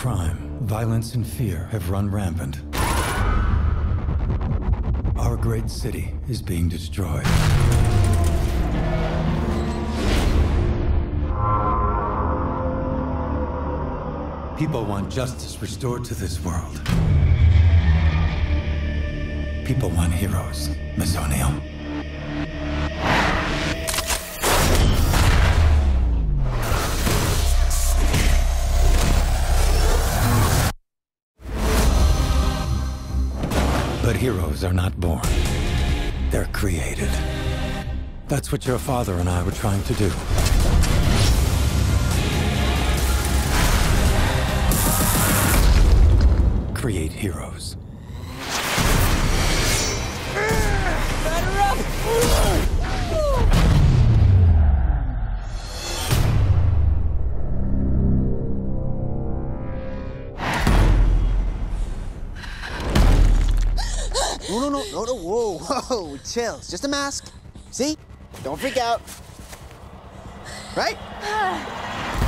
crime, violence and fear have run rampant. Our great city is being destroyed. People want justice restored to this world. People want heroes, Miss O'Neill. But heroes are not born. They're created. That's what your father and I were trying to do. Create heroes. Batter up! No, whoa, chill. It's just a mask. See? Don't freak out. Right?